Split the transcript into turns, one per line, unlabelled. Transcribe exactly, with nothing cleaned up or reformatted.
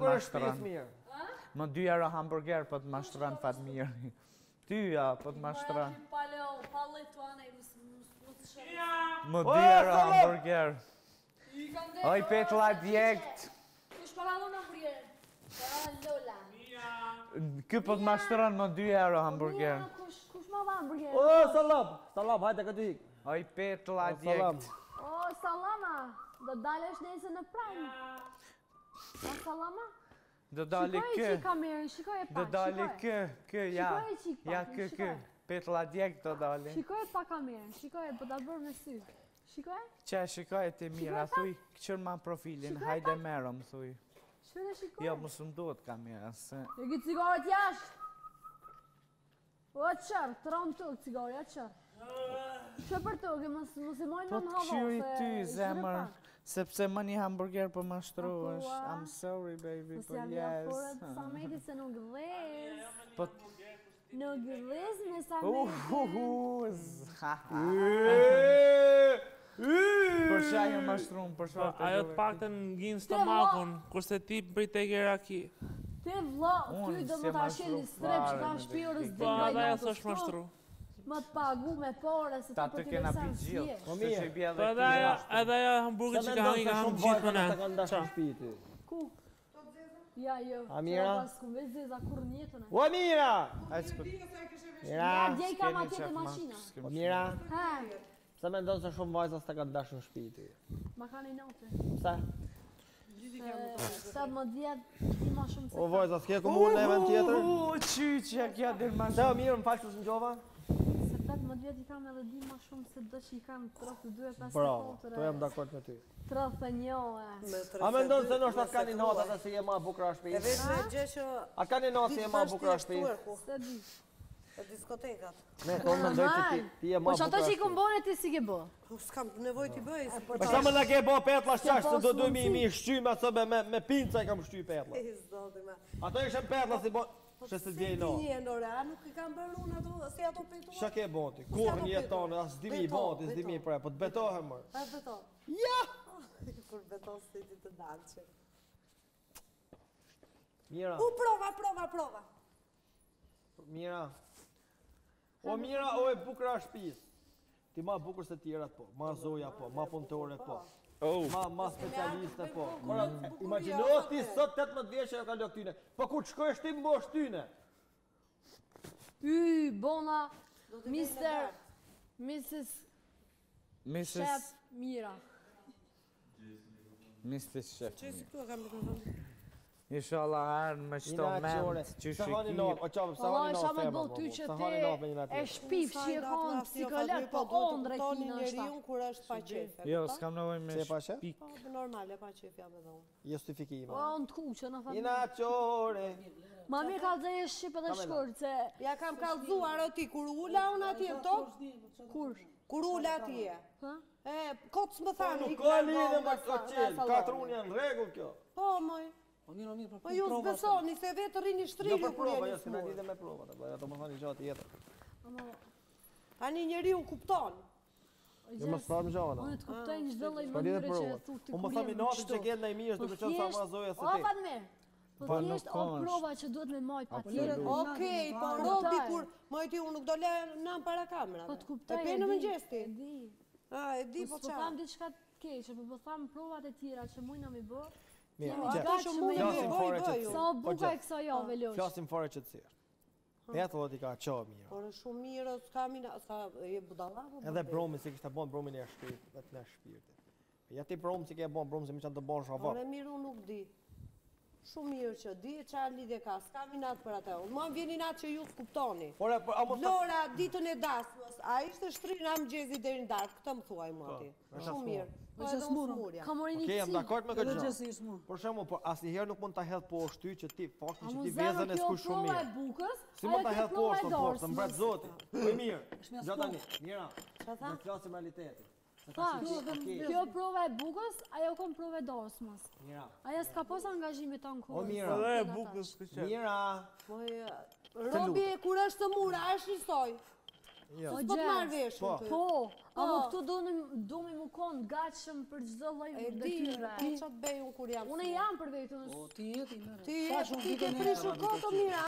Kur është shtëpis mirë?
Më dy euro hamburger po të mashtron Fatmiri. Ty ja, po të mashtron. Më dy euro hamburger. Oj, petla djekt.
Kush paradon hamburger? Para Lola.
Ky po të mashtron më dy euro hamburger.
Kush kush ma dha hamburger?
O, salam, salam, hajde këtë ik.
Oj, petla djekt.
O, salama, do dalesh nesër në Prime. O, salama?
Do dali kë.
Shikoj që kamerën, shikoj e pak,
Do dali kë, kë, ja.
Shikoj që i pak,
Ja, kë, kë. Petla djekt do dali.
Shikoj pa kamerën, shikoj, po ta bërë me sy. Shikoj?
Që, shikoj e ti mira, thuj, këqër ma profilin, hajde merëm, thuj.
Shkoj dhe shikoj.
Jo, më së mduhet kamera, se...
E ki cigaret jashtë. O, qërë, të ronë të cigaret, qërë. Që për të, ke mos i mojnë
Po
në
të
havo,
qyri
se...
ty, zemër, sepse më një hamburger për mashtru është.
Akua.
I'm sorry, baby,
Mos
po
jam
yes.
jaforët Samedi se nuk gëdhes.
Po...
Nuk gëdhes me
Uh,
Samedi.
uh, uh, z- ha, ha. Për qa ju mashtrum, për shfarë të
Ajo të pak të nginë stomakun, kurse ti bëj te gera ki.
Te vlla,
Unë
ty do
si
më ta
mashtru
sheli strep që
fare
ta
me
shpirës
të
dhe
Po,
nga
edhe ajo
jatë
s'është mashtru.
Më të pagu me pare, se
Ta
ti
të
për të
kena
lesen
pi gjilë,
sje.
kështë që i bje
Po
dhe
edhe ajo, edhe ajo hamburger që ka hangi ka hangi gjithë më ne.
Të kanë dashur shtëpi ty.
Ku? Ja, jo.
Amira?
që Pas ku veç zeza kur njetën e.
O, Mira!
Aj, s'ku...
Mira!
Ja, djej kam
s'keni
atje
qef
të
ma-
maqina.
s'kem-
O, Mira!
Ha,
Pse me ndonë se shumë vajza s'ta kanë dashur shtëpi ty?
ma ka një note.
Pse?
Sa më djetë, ti ma shumë se
O,
ka.
vajza, s'ke ku mund në event tjetër?
Uuu, qyqja kja dhe ma
Se o mirë, më falë që s'në gjova?
Se tetëmbëdhjetë vjet i kam edhe di ma shumë se do që i kam tridhjetë e dy, pesëdhjetë
Bravo, to jam dakord me ty.
tridhjetë e një.
A me ndonë se nështë atë ka një natë atë se je ma bukra
E
shtëpi?
veç me gjë që...
A ka një natë se je ma bukra shtëpi?
Se di.
E diskotekat.
Ne, tonë mendoj që ti, ti je ma
Po që ato
bukra
që i
shtëpi.
këmbone ti si ke bë?
Po s'kam nevoj t'i bëj, si
Po sa më na ke bo petla shqash se do
pas
dujmë i
mundësi.
mi shqyme ato me, me, me pinca i kam shqy petla.
i zoti me.
Ato ishen petla si bo... Shë se djej no.
Ti një ndore, a nuk i kam bërë unë ato, si ato pejtuar?
Shë ke bonti? Kur një jetonë, as dimi i bonti, as dimi i prej, po të betohem mërë.
A beton?
Ja!
Kur beton s'ti ti të dalë që.
Mira,
U prova, prova, prova.
mira. O mira, o e bukra shtëpis. Ti ma bukur se tjerat po, ma zoja po, ma punëtore po. Ma, ma specialiste po. Kora, imagino ti sot tetëmbëdhjetë vjeç e ka lë këtyne. Po kur të shkojsh ti mbosh tyne.
Y, bona, mister, missus
missus
Shep Mira.
missus Shep.
Që si këtu e kam bërë?
Inshallah arën me qëto
Ina qore.
ment, që
Sa hani
shikir.
natë, o qapë, sa
Allah
hani
isha
natë
me
fema,
bëll ty që
sa hani natë me një
te e
natë.
shpif që e kanë psikolog, po ondre
Toni
kina është.
njeriu kur është pa qefe.
Jo, s'kam nevoj me
Se pa shef?
shpik.
Po normale, pa qefe jam edhe unë.
Justifikime.
Po, në të kuqë, në fatë.
Ina qore.
Ma mirë ka dhe e shqip edhe shkurt, se...
Ja kam kallëzuar o ti, kur ula unë atje në tokë,
Kur?
kur ula atje.
Ha?
E, kotë s'më thanë,
Nuk
ik
ka
largo
lidhe me
nga
këtë
sa-
qelë,
nga
katër
salloni.
unë janë rregull kjo.
Po, moj. Po ju s'besoni se vetë rrini
Jo
shtrillu
për
kur
prova,
jeni
jo s'kena
smur.
lidhe me prova, ato më thani gjatë tjetër.
Tani njeriu kupton.
Jo më s'fam gjana.
Unë të kuptoj një çdo lloj
S'ka lidhe
mënyre që
prova.
e thu ti
Unë më thami natë që gjen ndaj mirë, duke qenë sa ma zoja se
O,
ti.
Fatmir, po
Po,
thjesht
nuk
o
është.
prova që duhet me majt pa tjetër.
Okej, po
Kuptoj.
rodi kur, moj ti unë nuk do le në para kamerave.
Po të kuptoj.
E pe në mëngjes ti.
E di.
A, e di
Po
po
s'po
qa.
tham diçka të keqe, po po tham provat e tjera që mujna mi bë.
Mirë,
Jemi
gjë.
Ato që
që
mund
me
me
Flasim
bëj,
fare që
bëj.
ti.
Sa o buka
gjë.
e kësa jave, Losh.
Flasim fare qëtësirë. Petë dhe ti ka qo mirë.
Por është shumë mirë, s'ka mina, s'ka e budalla po.
Edhe bromi si kishte bon bromin e shpirt, vetë në shpirtit. Ja ti brom si ke bon brom si më qanë të bon
Por
shavak.
e mirë unë nuk di. Shumë mirë që di e çfarë lidhje ka, s'ka minat për atë. Unë më vjen inat që ju s'kuptoni.
Por e, por, a mos të...
Lora ditën e dasmës, a ishte shtrina mëngjesi deri në darkë, këtë më thuaj mua ti. Shumë mirë. Po edhe unë smurja.
Ka mori një
Okej, jam
cik.
dakord me këtë gjë. Por shembull, por asnjëherë nuk mund ta hedh poshtë ty që ti faktin
A
që
mu
ti
zemër
vezën e
kjo
skuq shumë
prova e
mirë.
bukës,
Si mund ta
ajo
hedh
kjo prova e
poshtë, poshtë, mbret
dorës.
zoti. Po i mirë. Gjo tani, mira.
Qa tha?
Ne flasim realitetin. Se
Thash,
tash okej.
kjo prova e bukës, ajo kom prova e dorës mos.
Mira.
Ajo s'ka pas angazhime të në
O mira.
Edhe e bukës këtë qenë.
Mira.
Moj, Robi kur është të mura, është njësoj.
Jo.
s'po të marrë veshën
Po.
ty.
Po,
Po.
ama këtu du me më konë gatshëm për çdo lloj
E di,
detyre.
po ç'të bëj unë kur jam.
Unë jam për vetën.
O, ti je ti, mere.
Ti
Sa
je,
shumë
ti
vite
ke
ne
prishur
jemi
koto mira.